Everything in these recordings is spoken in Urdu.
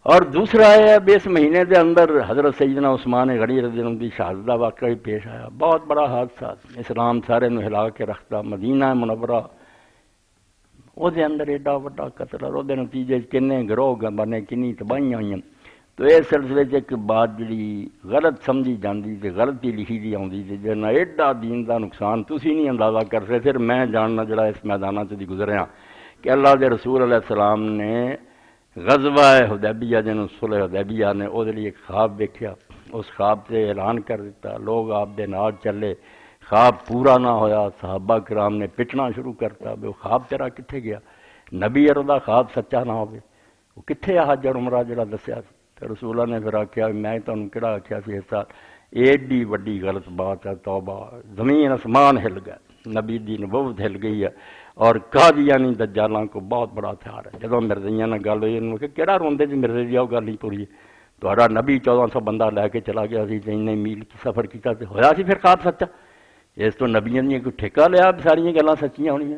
اور دوسرا ہے اب اس مہینے دے اندر حضرت سیدنا عثمان غنی رضی اللہ عنہ کی شہادت کا واقعہ بھی پیش آیا، بہت بڑا حادثہ، اسلام سارے نو ہلا کے رکھتا، مدینہ منورہ وہ دے اندر ایڈا وڈا قتل اور وہ نتیجے کنے گروہ بنے، کنی تباہیاں ہوئی۔ تو اس سلسلے ایک بات جڑی غلط سمجھی جاندی تے غلطی لکھی دی آندی تے جنا ایڈا دین دا نقصان تسی نہیں اندازہ کر سکتے۔ پھر میں جاننا جڑا اس میدانہ سے دی گزریا کہ اللہ دے رسول علیہ السلام نے غزوہ حدیبیہ جنوں صلح حدیبیہ نے او دے لیے ایک خواب دیکھا، اس خواب سے اعلان کر دیتا، لوگ آپ دے نال چلے، خواب پورا نہ ہویا، صحابہ کرام نے پٹنا شروع کرتا بے وہ خواب تیرا کتھے گیا، نبی اردا خواب سچا نہ ہوگے وہ کتھے حج اور عمرہ جڑا دسیا سی۔ تو رسول اللہ نے پھر آکھیا میں تانوں کیڑا آکھیا سی اس سال، ایڈی وڈی غلط بات ہے، توبہ، زمین آسمان ہل گیا، نبی دی نبوت ہل گئی ہے، اور قادیانی دجالاں کو بہت بڑا ہتھیار ہے۔ جدوں مرزیاں نال گل ہوئی انہوں کہ کیڑا روندے جی مرزے دی گل نہیں پوری، تہاڈا نبی 1400 بندہ لے کے چلا گیا سی تے انہیں میل کی سفر کیتا تے ہویا سی پھر خواب سچا، اس تو نبیاں دی کوئی ٹھیکہ لیا ساری گلاں سچیاں ہونیاں۔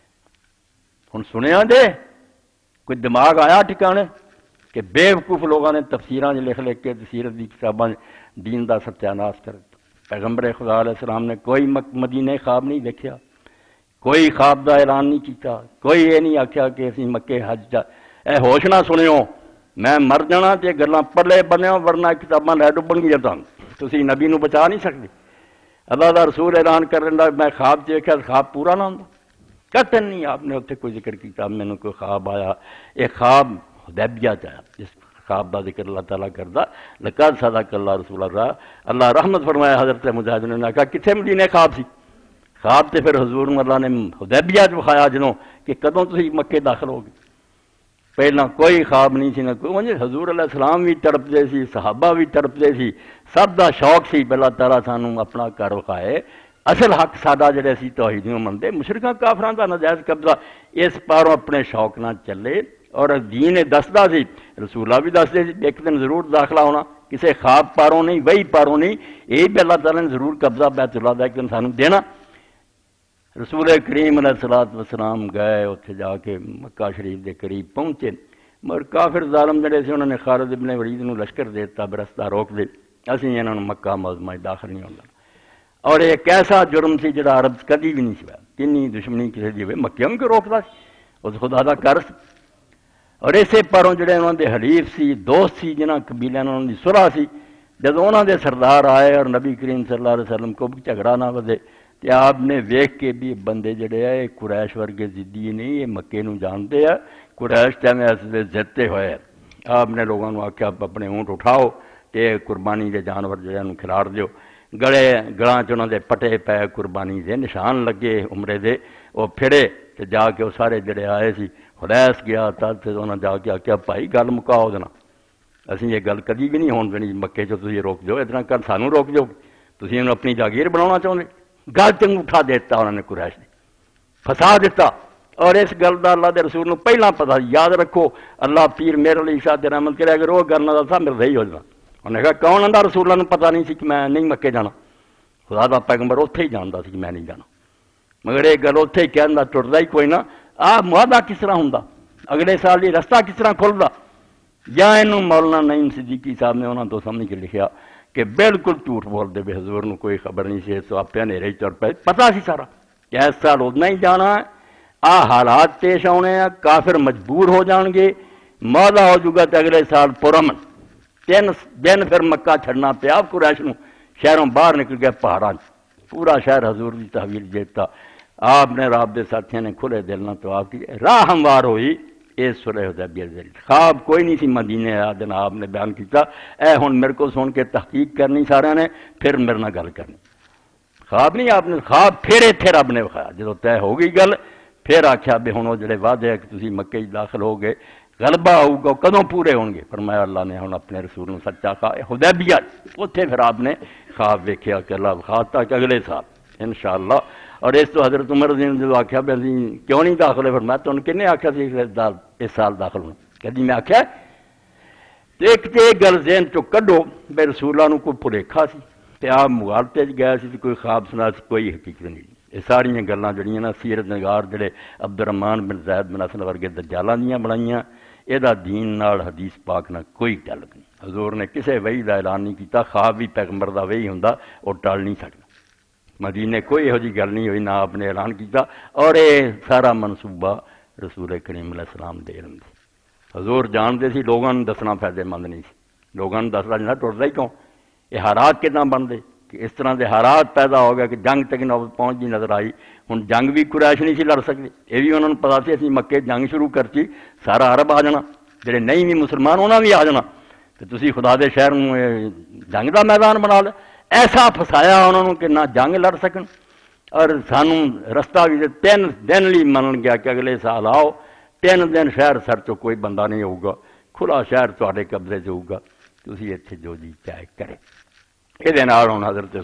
ہن سنیا دے کوئی دماغ آیا ٹھکانے کہ بیوقوف لوگوں نے تفسیراں لکھ کے سیرت دی کتاباں دین دا ستیاناش کر دتا۔ پیغمبر خدا علیہ السلام نے کوئی مدینے خواب نہیں دیکھا، کوئی خواب دا اعلان نہیں کیتا، کوئی یہ نہیں آکھیا کہ اسی مکے حج جا اے ہوش نہ سنیو میں مر جانا تے گلاں پلے بنیو ورنہ کتاباں لے ڈبن گیا تسی نبی نو بچا نہیں سکتے۔ اللہ دا رسول اعلان کر رہا میں خواب دیکھا، خواب پورا نہ ہوندا، قطعاً نہیں آپ نے اتنے کوئی ذکر کیتا مینوں کوئی خواب آیا۔ ایک خواب حدیبیہ چاہا جس خواب دا ذکر اللہ تعالیٰ کردا، لقد صدق اللہ رسول اللہ، اللہ رحمت فرمایا حضرت مجاہد نے کہا کتنے مدینے خواب سی؟ خواب تے پھر حضور اللہ نے حدیبیہ وکھایا جنوں کہ کدوں تسی مکے داخل ہو گئے، پہلا کوئی خواب نہیں سی نہ کوئی۔ حضور علیہ السلام بھی تڑپتے سی، صحابہ بھی تڑپتے سی، سب دا شوق سی اللہ تعالیٰ سانوں اپنا گھر وکھائے۔ اصل حق ساڈا جڑے سی توحیدیوں منتے، مشرکاں کافراں دا ناجائز قبضہ اس پاروں اپنے شوق نہ چلے، اور دین دسدا سی، رسولہ بھی دسدے سی ایک دن ضرور داخلہ ہونا، کسے خواب پاروں نہیں، وہی پاروں نہیں، یہ بھی اللہ تعالیٰ نے ضرور قبضہ بیت اللہ دا ایک دن سانوں دینا۔ رسول کریم علیہ الصلوۃ والسلام گئے اتنے جا کے مکہ شریف دے قریب پہنچے، مگر کافر ظالم جڑے سی انہوں نے خالد ابن ولید نو لشکر دیتا برستہ روک دے، اسی انہوں نے مکہ معظمہ داخل نہیں ہونا۔ اور ایک ایسا جرم سی جڑا عرب کدی بھی نہیں سی، کنی دشمنی کسی دی ہوئے مکیوں کو روکدا سی، اس خدا دا کر سی۔ اور اسے پروں جڑے انہوں دے حلیف سی، دوست سی، جنہاں قبیلیاں انہوں دی صلح سی، جب انہوں دے سردار آئے اور نبی کریم صلی اللہ علیہ وسلم کو بھی جھگڑا نہ ودے تے آپ نے ویکھ کے بھی بندے جڑے ہیں قریش ورگے ضدی نہیں، یہ مکے نو جانتے ہیں، قریش ٹائم ایسے زدتے ہوئے، آپ نے لوگوں نے آکھیا اپنے اونٹ اٹھاؤ تے قربانی دے جانور جڑے نو کھلار دیو، گڑاں چ انہوں دے پٹے پے قربانی دے نشان لگے عمرے دے، وہ پھڑے تے جا کے وہ سارے جڑے آئے سی خلیس گیا تد سے انہوں نے جا کے آکھیا بھائی گل مکاؤ دینا، اسی یہ گل کدی بھی نہیں ہون دینی مکے چ تسی روک دیو، اتنا کل سانوں روک دیو، تسی انہوں اپنی جاگیر بنانا چاہتے، گل تے اٹھا دیتا انہوں نے قریش نے، پھسا دیتا۔ اور اس گل دا اللہ دے رسول نو پہلا پتہ، یاد رکھو اللہ پیر میرے علیہ شاہ دے رحمت کرے اگر وہ گل نہ دسا میرے ہی ہو جانا۔ انہوں نے کہا کون آندا رسول اللہ نو پتہ نہیں سی کہ میں نہیں مکے جانا، خدا دا پیغمبر اتھے ہی جاندا سی کہ میں نہیں جانا، مگر یہ گل اتھے ہی کہندا ٹردا ہی کوئی نہ، معاہدہ کس طرح ہوندا، اگلے سال یہ رستہ کس طرح کھلدا؟ یا انہوں مولانا نعیم صدیقی صاحب نے انہوں تو سامنے کے لکھیا کہ بالکل جھوٹ بول دے بے حضور نو کوئی خبر نہیں سی، تو آپ نیرے چڑ پے، پتہ سی سارا کہ اس سال اتنا ہی جانا ہے، حالات پیش آنے ہیں، کافر مجبور ہو جان گے، معاہدہ ہو جگہ تے اگلے سال پرامن 3 دن پھر مکہ چھڑنا پیا قریش نو، شہروں باہر نکل گیا پہاڑاں، پورا شہر حضور کی تحویل دیتا۔ آپ نے رب دے ساتھیوں نے کھلے دل نہ تو آپ کی راہ ہموار ہوئی اس صلح حدیبیہ دے خواب کوئی نہیں سی مدینے آ دن آپ نے بیان کیتا، اے ہن میرے کو سن کے تحقیق کرنی سارے نے، پھر میرے نہ گل کرنی، خواب نہیں آپ نے، خواب پھر اتنے رب نے وکھایا جدو طے ہو گئی گل، پھر آخیا بھی ہوں وہ جڑے وعدے کہ تسی مکے داخل ہو گئے غلبہ ہوگا کدوں پورے ہون گے، فرمایا اللہ نے ہن اپنے رسول سچا کہا حدیبیہ، اتنے پھر آپ نے خواب ویکھیا کہ اللہ وکھاتا کہ اگلے سال انشاءاللہ۔ اور اس تو حضرت عمر رضی اللہ عنہ آخیا بھی کیوں نہیں داخل ہوئے، فرمایا تو کنے آخیا سی اس سال داخل ہونا، کدی میں آخیا ایک تو یہ گل ذہن چو کڈو بے رسول اللہ کوئی بھلیکھا سی تے آپ مغالطے گئے سی، کوئی خواب سنا سی، کوئی حقیقت نہیں۔ یہ ساری گلاں جڑیاں نا سیرت نگار جڑے عبد الرحمان بن زید بن حسن ورگے دجالاں دیاں بنائیاں، یہ دین نال حدیث پاک نہ کوئی تعلق نہیں. حضور نے کسے وحی دا اعلان نہیں کیتا، خواب بھی پیغمبر دا وحی ہوندا وہ ٹال نہیں سکتا. مدینے کوئی یہو جی گل نہیں ہوئی، نہ آپ نے اعلان کیتا. اور یہ سارا منصوبہ رسول کریم علیہ السلام دے علم سی. حضور جانتے سی لوگوں نے دسنا فائدے مند نہیں سی، لوگوں نے دسنا جنا ٹرتا ہی کیوں. یہ حالات کتنا بنتے کہ اس طرح کے حالات پیدا ہو گئے کہ جنگ تک نوبت پہنچ جی نظر آئی. ہوں جنگ بھی قریش نہیں سی لڑ سکتے، یہ بھی انہوں نے پتا سی اسی مکے جنگ شروع کرتی سارا عرب آ جانا، جڑے نہیں بھی مسلمان انہوں نے بھی آ جانا، تو تسی خدا دے شہر جنگ دا میدان بنا لے. ایسا پھسایا انہوں نے کہ نہ جنگ لڑ سکن. اور سانوں رستہ بھی 3 دن لی من گیا کہ اگلے سال آؤ، 3 دن شہر سر چو کوئی بندہ نہیں ہوگا، کھلا شہر تواڈے قبضے سے ہوگا، تسی اتنے جو جی چاہے کرے. یہ ہوں حضرت